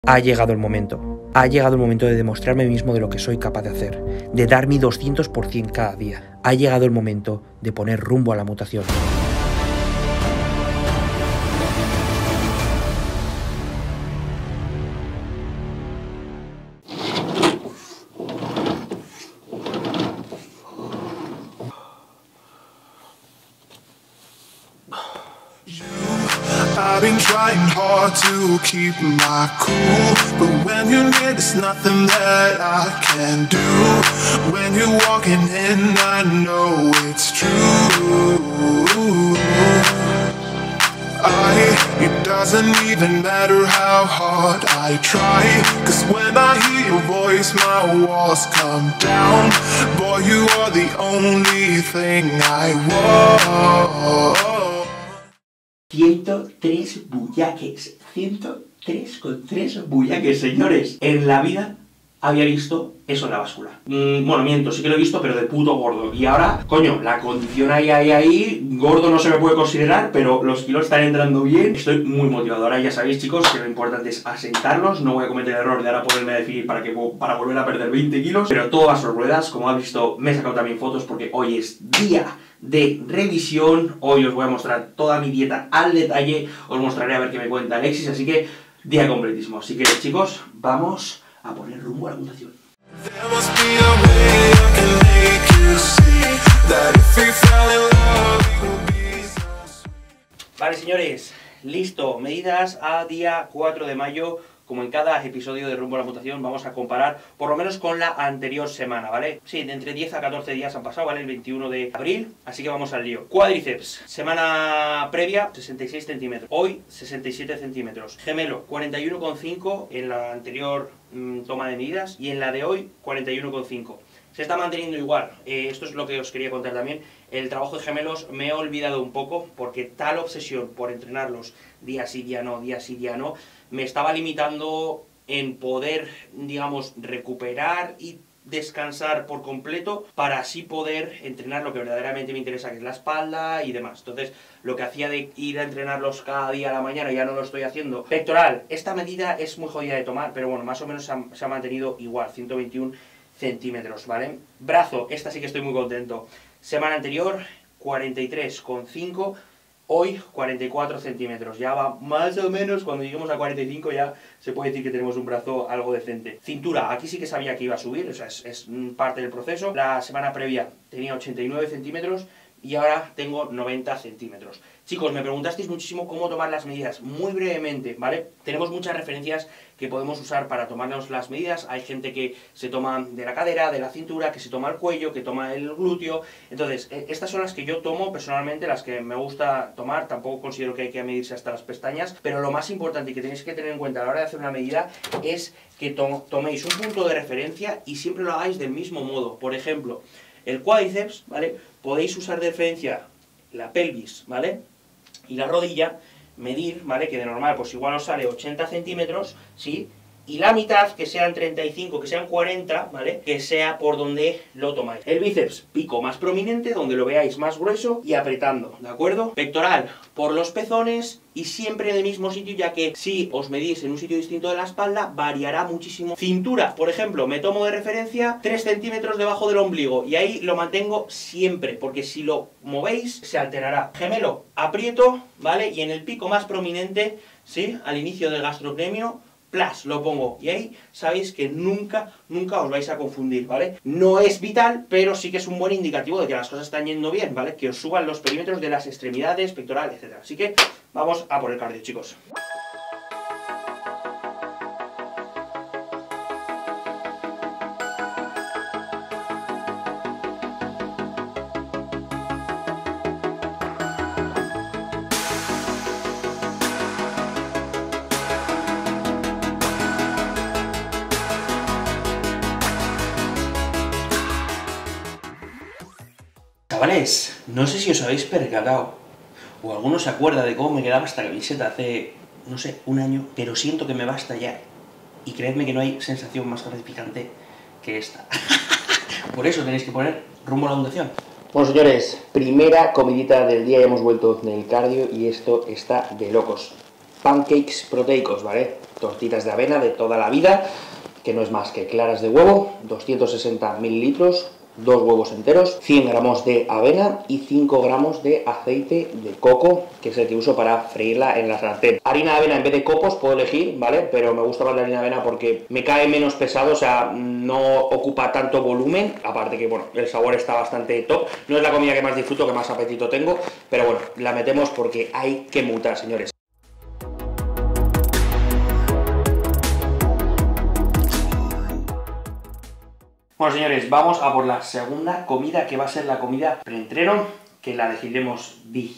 Ha llegado el momento. Ha llegado el momento de demostrarme a mí mismo de lo que soy capaz de hacer, de dar mi 200% cada día. Ha llegado el momento de poner rumbo a la mutación. I've been trying hard to keep my cool, but when you're near, there's nothing that I can do. When you're walking in, I know it's true. It doesn't even matter how hard I try, 'cause when I hear your voice, my walls come down. Boy, you are the only thing I want. 103 bullaques, 103,3 bullaques, señores. En la vida había visto eso en la báscula. Bueno, miento, sí que lo he visto, pero de puto gordo. Y ahora, coño, la condición ahí, gordo no se me puede considerar, pero los kilos están entrando bien. Estoy muy motivado. Ahora ya sabéis, chicos, que lo importante es asentarlos. No voy a cometer el error de ahora ponerme a definir para volver a perder 20 kilos. Pero todo a sus ruedas. Como habéis visto, me he sacado también fotos porque hoy es día de revisión. Hoy os voy a mostrar toda mi dieta al detalle. Os mostraré a ver qué me cuenta Alexis. Así que, día completísimo. Así que, chicos, vamos a poner rumbo a la mutación. Vale, señores, listo. Medidas a día 4 de mayo. Como en cada episodio de Rumbo a la Mutación, vamos a comparar por lo menos con la anterior semana, ¿vale? Sí, de entre 10 a 14 días han pasado, ¿vale? El 21 de abril, así que vamos al lío. Cuádriceps, semana previa, 66 centímetros. Hoy, 67 centímetros. Gemelo, 41,5 en la anterior toma de medidas, y en la de hoy, 41,5. Se está manteniendo igual. Esto es lo que os quería contar también. El trabajo de gemelos me he olvidado un poco, porque tal obsesión por entrenarlos día sí, día no, día sí, día no, me estaba limitando en poder, digamos, recuperar y descansar por completo para así poder entrenar lo que verdaderamente me interesa, que es la espalda y demás. Entonces, lo que hacía de ir a entrenarlos cada día a la mañana ya no lo estoy haciendo. Pectoral, esta medida es muy jodida de tomar, pero bueno, más o menos se ha mantenido igual, 121 centímetros, ¿vale? Brazo, esta sí que estoy muy contento. Semana anterior, 43,5. Hoy, 44 centímetros. Ya va más o menos, cuando lleguemos a 45 ya se puede decir que tenemos un brazo algo decente. Cintura, aquí sí que sabía que iba a subir, o sea, es parte del proceso. La semana previa tenía 89 centímetros y ahora tengo 90 centímetros. Chicos, me preguntasteis muchísimo cómo tomar las medidas. Muy brevemente, ¿vale? Tenemos muchas referencias que podemos usar para tomarnos las medidas. Hay gente que se toma de la cadera, de la cintura, que se toma el cuello, que toma el glúteo. Entonces, estas son las que yo tomo personalmente, las que me gusta tomar. Tampoco considero que hay que medirse hasta las pestañas, pero lo más importante que tenéis que tener en cuenta a la hora de hacer una medida es que toméis un punto de referencia y siempre lo hagáis del mismo modo. Por ejemplo, el cuádriceps, ¿vale? Podéis usar de referencia la pelvis, ¿vale? Y la rodilla, medir, ¿vale? Que de normal, pues igual os sale 80 centímetros, ¿sí? Y la mitad, que sean 35, que sean 40, ¿vale? Que sea por donde lo tomáis. El bíceps, pico más prominente, donde lo veáis más grueso y apretando, ¿de acuerdo? Pectoral, por los pezones y siempre en el mismo sitio, ya que si os medís en un sitio distinto de la espalda, variará muchísimo. Cintura, por ejemplo, me tomo de referencia 3 centímetros debajo del ombligo, y ahí lo mantengo siempre, porque si lo movéis, se alterará. Gemelo, aprieto, ¿vale? Y en el pico más prominente, ¿sí? Al inicio del gastrocnemio, plus, lo pongo, y ahí sabéis que nunca os vais a confundir, ¿vale? No es vital, pero sí que es un buen indicativo de que las cosas están yendo bien, ¿vale? Que os suban los perímetros de las extremidades, pectoral, etc. Así que vamos a por el cardio, chicos. Chavales, no sé si os habéis percatado, o alguno se acuerda de cómo me quedaba esta camiseta hace, no sé, un año, pero siento que me va a estallar. Y creedme que no hay sensación más gratificante que esta. Por eso tenéis que poner rumbo a la mutación. Bueno, señores, primera comidita del día, ya hemos vuelto del cardio y esto está de locos. pancakes proteicos, ¿vale? Tortitas de avena de toda la vida, que no es más que claras de huevo, 260 mililitros, 2 huevos enteros, 100 gramos de avena y 5 gramos de aceite de coco, que es el que uso para freírla en la sartén. Harina de avena en vez de copos puedo elegir, ¿vale? Pero me gusta más la harina de avena porque me cae menos pesado, o sea, no ocupa tanto volumen, aparte que, bueno, el sabor está bastante top. No es la comida que más disfruto, que más apetito tengo, pero bueno, la metemos porque hay que mutar, señores. Bueno, señores, vamos a por la segunda comida, que va a ser la comida preentreno, que la digeriremos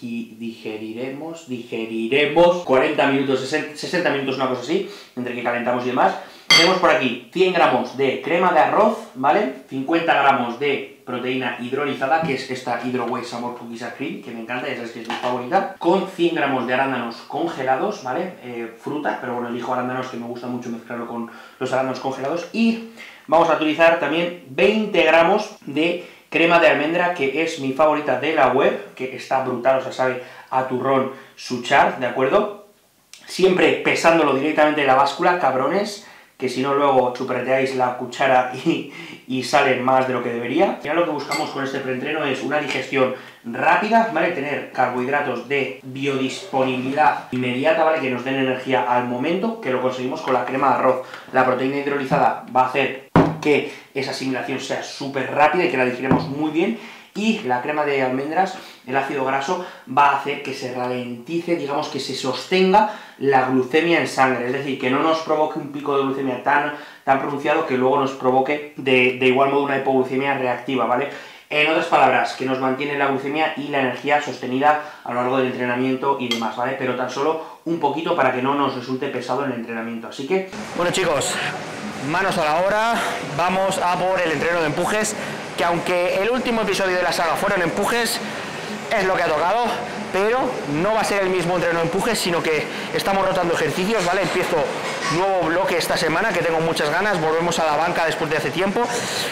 40 minutos, 60 minutos, una cosa así, entre que calentamos y demás. Tenemos por aquí 100 gramos de crema de arroz, ¿vale? 50 gramos de proteína hidrolizada, que es esta Hydro Whey Sabor Cookies and Cream, que me encanta, ya sabéis que es mi favorita, con 100 gramos de arándanos congelados, ¿vale? Fruta, pero bueno, elijo arándanos, que me gusta mucho mezclarlo con los arándanos congelados, y vamos a utilizar también 20 gramos de crema de almendra, que es mi favorita de la web, que está brutal, o sea, sabe a turrón Suchard, ¿de acuerdo? Siempre pesándolo directamente en la báscula, cabrones, que si no luego chuperreteáis la cuchara y salen más de lo que debería. Ya lo que buscamos con este preentreno es una digestión rápida, ¿vale? Tener carbohidratos de biodisponibilidad inmediata, ¿vale? Que nos den energía al momento, que lo conseguimos con la crema de arroz. La proteína hidrolizada va a hacer que esa asimilación sea súper rápida y que la digiremos muy bien, y la crema de almendras, el ácido graso, va a hacer que se ralentice, digamos que se sostenga la glucemia en sangre, es decir, que no nos provoque un pico de glucemia tan pronunciado que luego nos provoque de igual modo una hipoglucemia reactiva, ¿vale? En otras palabras, que nos mantiene la glucemia y la energía sostenida a lo largo del entrenamiento y demás, ¿vale? Pero tan solo un poquito para que no nos resulte pesado el entrenamiento, así que... Bueno, chicos, manos a la obra, vamos a por el entreno de empujes, que aunque el último episodio de la saga fueron empujes, es lo que ha tocado, pero no va a ser el mismo entreno de empujes, sino que estamos rotando ejercicios, ¿vale? Empiezo nuevo bloque esta semana, que tengo muchas ganas, volvemos a la banca después de hace tiempo.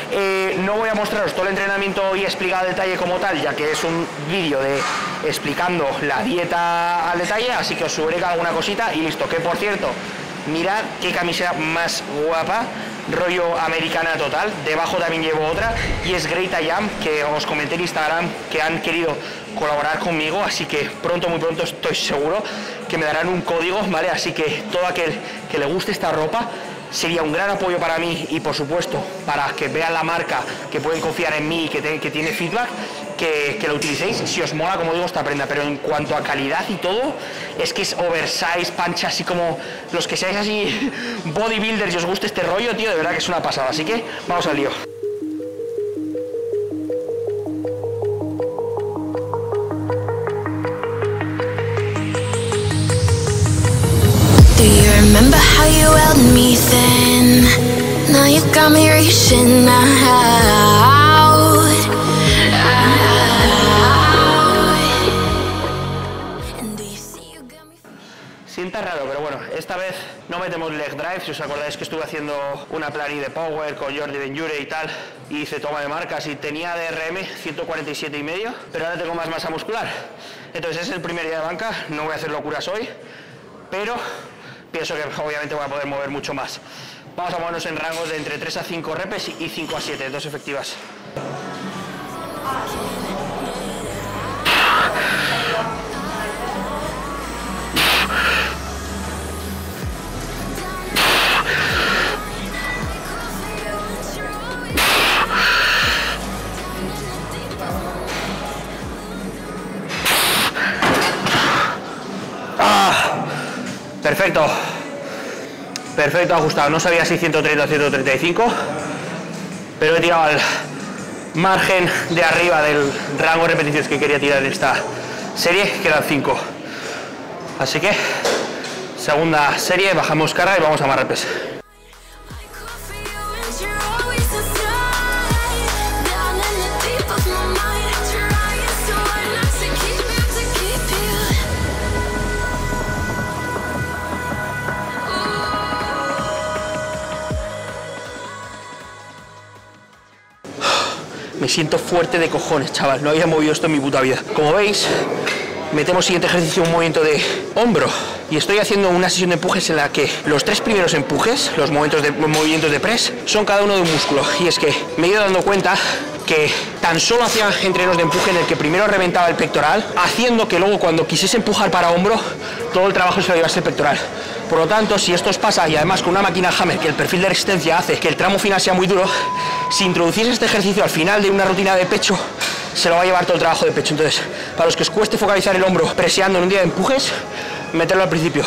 No voy a mostraros todo el entrenamiento y explicar al detalle como tal, ya que es un vídeo de explicando la dieta al detalle, así que os subiré alguna cosita y listo. Que por cierto, mirad qué camiseta más guapa, rollo americana total. Debajo también llevo otra y es Great I Am, que os comenté en Instagram que han querido colaborar conmigo, así que pronto, muy pronto, estoy seguro que me darán un código, ¿vale? Así que todo aquel que le guste esta ropa sería un gran apoyo para mí y por supuesto para que vean la marca, que pueden confiar en mí y que tiene feedback, que lo utilicéis si os mola, como digo, esta prenda. Pero en cuanto a calidad y todo, es que es oversize, pancha, así como los que seáis así bodybuilders y os guste este rollo, tío, de verdad que es una pasada. Así que vamos al lío. Remember how you held me then? Now you got me reaching out. And do you see you got me? Sienta raro, pero bueno, esta vez no metemos leg drive. Si os acordáis que estuve haciendo una plani de power con Jordi Benjure y tal, y hice toma de marcas y tenía DRM 147,5, pero ahora tengo más masa muscular. Entonces es el primer día de banca, no voy a hacer locuras hoy, pero pienso que obviamente voy a poder mover mucho más. Vamos a movernos en rangos de entre 3 a 5 repes y 5 a 7, 2 efectivas. Perfecto. Perfecto, ajustado. No sabía si 130 o 135, pero he tirado al margen de arriba del rango de repeticiones que quería tirar en esta serie, que eran 5. Así que, segunda serie, bajamos carga y vamos a más repes. Me siento fuerte de cojones, chaval. No había movido esto en mi puta vida. Como veis, metemos siguiente ejercicio, un movimiento de hombro. y estoy haciendo una sesión de empujes en la que los 3 primeros empujes, los movimientos de press, son cada uno de un músculo. Y es que me he ido dando cuenta que tan solo hacía entrenos de empuje en el que primero reventaba el pectoral, haciendo que luego cuando quisiese empujar para hombro, todo el trabajo se lo llevase el pectoral. Por lo tanto, si esto os pasa, y además con una máquina Hammer, que el perfil de resistencia hace que el tramo final sea muy duro, si introducís este ejercicio al final de una rutina de pecho, se lo va a llevar todo el trabajo de pecho. Entonces, para los que os cueste focalizar el hombro preseando en un día de empujes, meterlo al principio.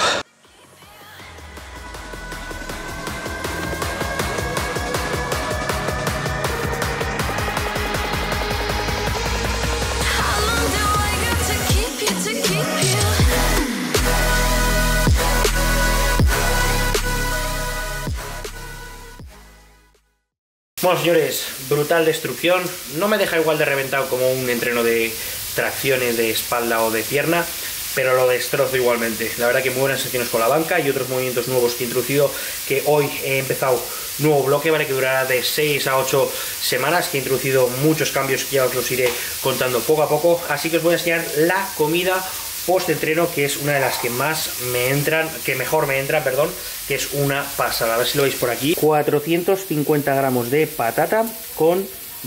Bueno, señores, brutal destrucción. No me deja igual de reventado como un entreno de tracciones de espalda o de pierna, pero lo destrozo igualmente. La verdad que muy buenas sesiones con la banca y otros movimientos nuevos que he introducido, que hoy he empezado nuevo bloque, ¿vale? Que durará de 6 a 8 semanas, que he introducido muchos cambios que ya os los iré contando poco a poco. Así que os voy a enseñar la comida post-entreno, que es una de las que más me entran, que mejor me entran, perdón, que es una pasada. A ver si lo veis por aquí. 450 gramos de patata con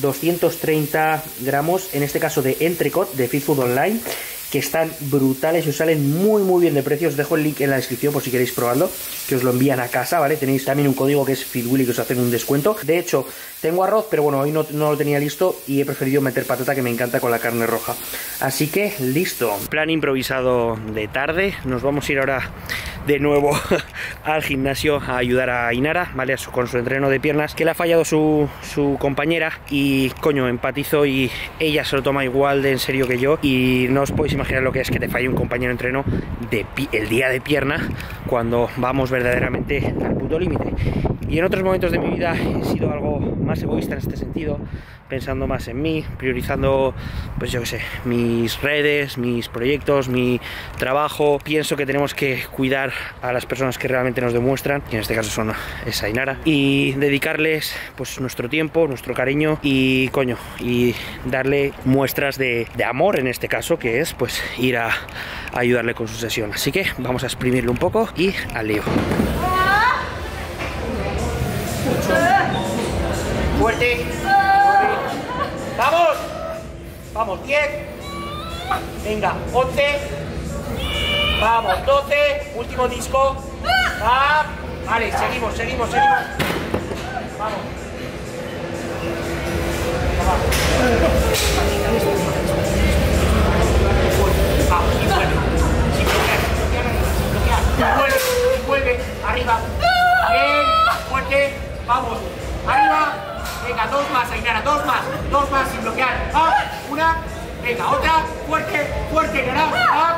230 gramos, en este caso de entrecot de Fit Food Online, que están brutales y os salen muy bien de precio. Os dejo el link en la descripción por si queréis probarlo, que os lo envían a casa, ¿vale? Tenéis también un código que es FitWilly, que os hacen un descuento. De hecho, tengo arroz, pero bueno, hoy no lo tenía listo y he preferido meter patata, que me encanta, con la carne roja. Así que, listo. Plan improvisado de tarde. Nos vamos a ir ahora de nuevo al gimnasio a ayudar a Inara, ¿vale? Con su entreno de piernas, que le ha fallado su compañera, y coño, empatizo, y ella se lo toma igual de en serio que yo, y no os podéis imaginar lo que es que te falle un compañero de entreno el día de pierna, cuando vamos verdaderamente al puto límite. Y en otros momentos de mi vida he sido algo más egoísta en este sentido, pensando más en mí, priorizando, pues yo qué sé, mis redes, mis proyectos, mi trabajo. Pienso que tenemos que cuidar a las personas que realmente nos demuestran, y en este caso son esa Inara, y dedicarles pues nuestro tiempo, nuestro cariño, y coño, y darle muestras de amor, en este caso, que es pues ir a ayudarle con su sesión. Así que vamos a exprimirlo un poco y al lío. Fuerte. ¡Vamos! Vamos, 10. Venga, 11. Vamos, 12. Último disco. Ah, vale, seguimos. Vamos. Vamos, y vuelve. Sin vuelve. Arriba. Bien, fuerte. Vamos. Arriba. Venga, 2 más, Ainara, 2 más sin bloquear. ¡Ah! Una. Venga, otra. Fuerte, Ainara.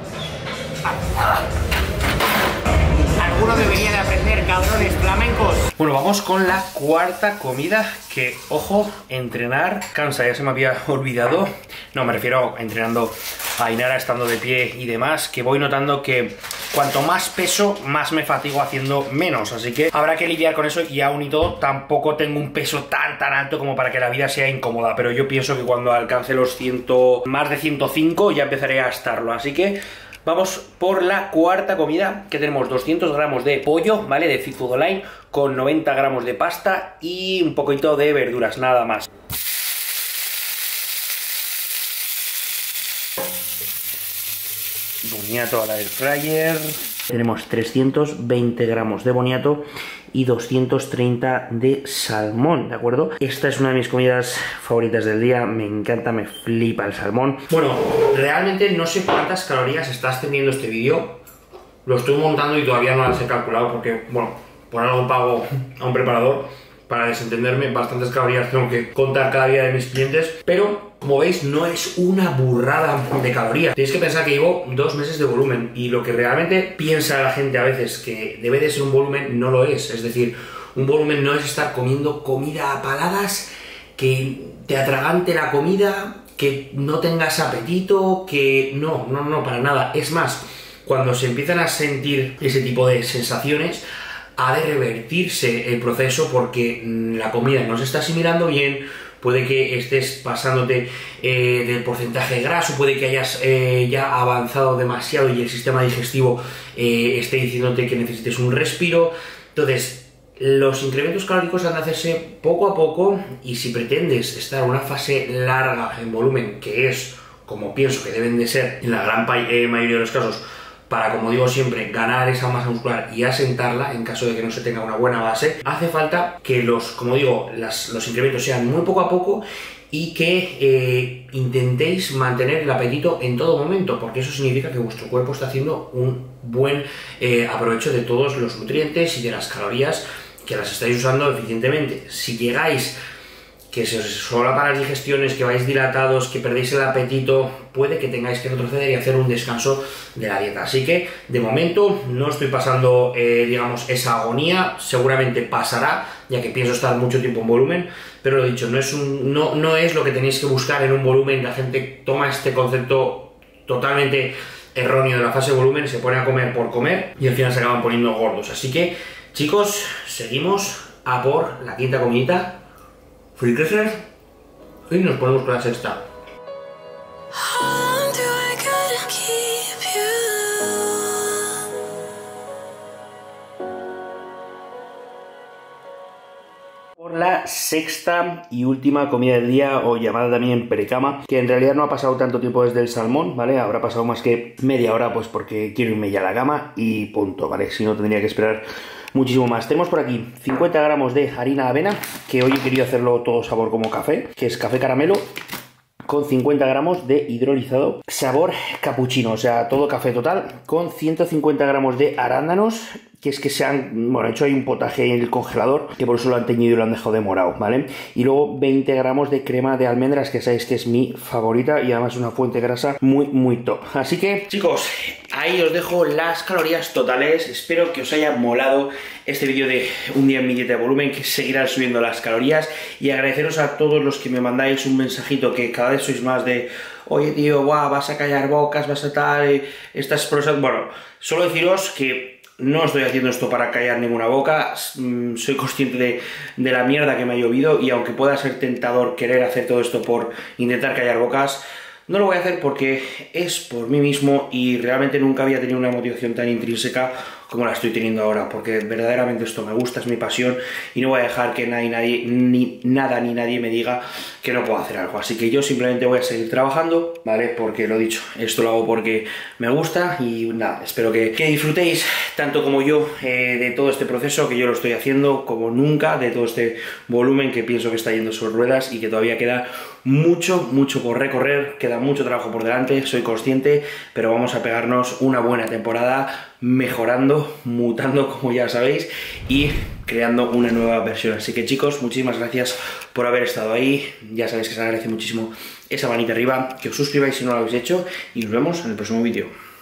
Alguno debería de aprender, cabrones flamencos. Bueno, vamos con la cuarta comida, que, ojo, entrenar cansa, ya se me había olvidado. No, me refiero a entrenando a Ainara, estando de pie y demás, que voy notando que cuanto más peso, más me fatigo haciendo menos. Así que habrá que lidiar con eso, y aún y todo tampoco tengo un peso tan alto como para que la vida sea incómoda. Pero yo pienso que cuando alcance los más de 105 ya empezaré a estarlo. Así que vamos por la cuarta comida, que tenemos 200 gramos de pollo, ¿vale? De Fit Food Online, con 90 gramos de pasta y un poquito de verduras, nada más. Boniato a la air fryer. Tenemos 320 gramos de boniato y 230 de salmón, ¿de acuerdo? Esta es una de mis comidas favoritas del día, me encanta, me flipa el salmón. Bueno, realmente no sé cuántas calorías estás teniendo este vídeo, lo estoy montando y todavía no las he calculado porque, bueno, por algo pago a un preparador para desentenderme. Bastantes calorías tengo que contar cada día de mis clientes, pero como veis no es una burrada de calorías. Tenéis que pensar que llevo 2 meses de volumen, y lo que realmente piensa la gente a veces que debe de ser un volumen, no lo es. Es decir, un volumen no es estar comiendo comida a paladas, que te atragante la comida, que no tengas apetito, que no, para nada. Es más, cuando se empiezan a sentir ese tipo de sensaciones, ha de revertirse el proceso, porque la comida no se está asimilando bien, puede que estés pasándote del porcentaje graso, puede que hayas ya avanzado demasiado y el sistema digestivo esté diciéndote que necesites un respiro. Entonces, los incrementos calóricos han de hacerse poco a poco, y si pretendes estar en una fase larga en volumen, que es como pienso que deben de ser en la gran mayoría de los casos, para, como digo siempre, ganar esa masa muscular y asentarla en caso de que no se tenga una buena base, hace falta que los incrementos sean muy poco a poco y que intentéis mantener el apetito en todo momento, porque eso significa que vuestro cuerpo está haciendo un buen aprovecho de todos los nutrientes y de las calorías, que las estáis usando eficientemente. Si llegáis que se os solapan las digestiones, que vais dilatados, que perdéis el apetito, puede que tengáis que retroceder y hacer un descanso de la dieta. Así que, de momento, no estoy pasando, digamos, esa agonía. Seguramente pasará, ya que pienso estar mucho tiempo en volumen, pero lo dicho, no es lo que tenéis que buscar en un volumen. La gente toma este concepto totalmente erróneo de la fase de volumen, se pone a comer por comer y al final se acaban poniendo gordos. Así que, chicos, seguimos a por la quinta comidita. Free Crescers, y nos ponemos con la sexta. Por la sexta y última comida del día, o llamada también perecama, que en realidad no ha pasado tanto tiempo desde el salmón, ¿vale? Habrá pasado más que media hora, pues porque quiero irme ya a la cama y punto, ¿vale? Si no, tendría que esperar muchísimo más. Tenemos por aquí 50 gramos de harina de avena, que hoy he querido hacerlo todo sabor como café, que es café caramelo, con 50 gramos de hidrolizado sabor capuchino, o sea, todo café total, con 150 gramos de arándanos, que es que se han, bueno, hecho ahí un potaje en el congelador, que por eso lo han teñido y lo han dejado de morado, ¿vale? Y luego 20 gramos de crema de almendras, que sabéis que es mi favorita y además es una fuente de grasa muy top. Así que, chicos, ahí os dejo las calorías totales. Espero que os haya molado este vídeo de un día en mi dieta de volumen, que seguirán subiendo las calorías, y agradeceros a todos los que me mandáis un mensajito, que cada vez sois más de: oye tío, guau, vas a callar bocas, vas a tal, estas prosas. Bueno, solo deciros que no estoy haciendo esto para callar ninguna boca. Soy consciente de la mierda que me ha llovido, y aunque pueda ser tentador querer hacer todo esto por intentar callar bocas, no lo voy a hacer porque es por mí mismo, y realmente nunca había tenido una motivación tan intrínseca como la estoy teniendo ahora, porque verdaderamente esto me gusta, es mi pasión, y no voy a dejar que nadie ni nadie me diga que no puedo hacer algo. Así que yo simplemente voy a seguir trabajando, ¿vale? Porque lo dicho, esto lo hago porque me gusta, y nada, espero que disfrutéis tanto como yo de todo este proceso, que yo lo estoy haciendo como nunca, de todo este volumen que pienso que está yendo sobre ruedas, y que todavía queda mucho por recorrer, queda mucho trabajo por delante, soy consciente, pero vamos a pegarnos una buena temporada mejorando, mutando, como ya sabéis, y creando una nueva versión. Así que, chicos, muchísimas gracias por haber estado ahí. Ya sabéis que se agradece muchísimo esa manita arriba, que os suscribáis si no lo habéis hecho, y nos vemos en el próximo vídeo.